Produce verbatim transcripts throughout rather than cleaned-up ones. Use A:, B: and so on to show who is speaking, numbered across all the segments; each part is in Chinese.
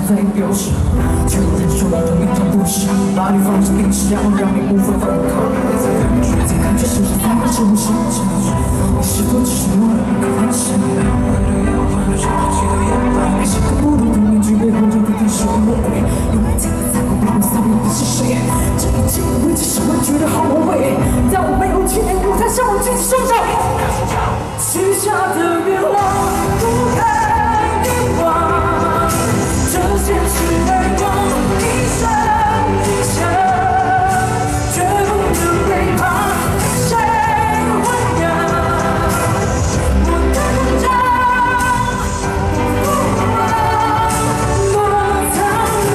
A: 在表示，却又忍受你的勉强不实，把你放进定时，然后让你无法反抗。在感觉，在感觉，是不是在这种心情？你是否只是我的一个幻想？那些个不同的面具背后，有的地是魔鬼。有一天在我背后撒谎的是谁？这一切为只是我觉得好无谓，但我没有天天舞台向我举起双手，许下的愿望不堪遗忘，这现实而光一闪一闪，绝不能背叛谁豢养我的成长，多苍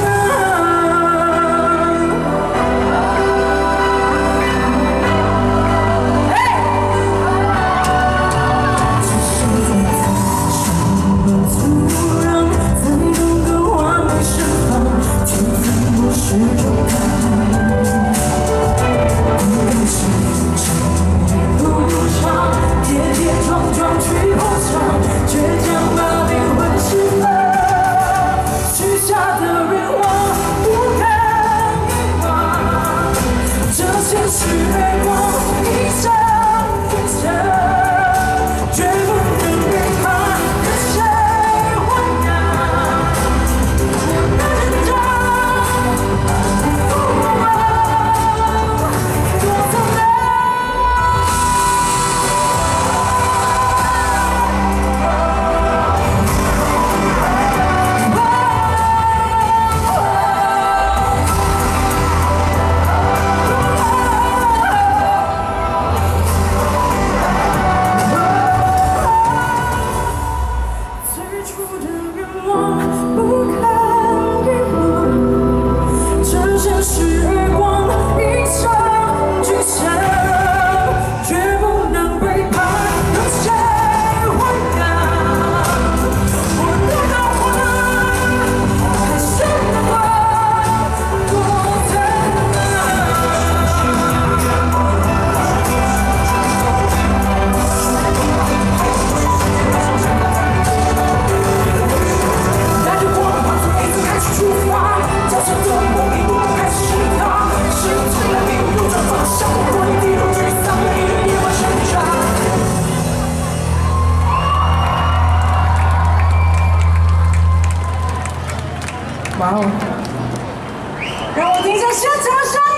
A: 哇哦！让我听一下现场的声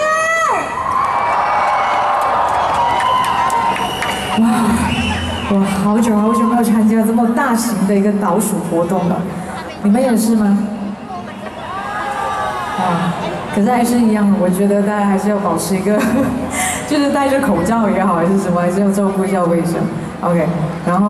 A: 音！哇，我好久好久没有参加这么大型的一个倒数活动了，你们也是吗？啊，可是还是一样，我觉得大家还是要保持一个，就是戴着口罩也好，还是什么，还是要照顾一下卫生。OK， 然后。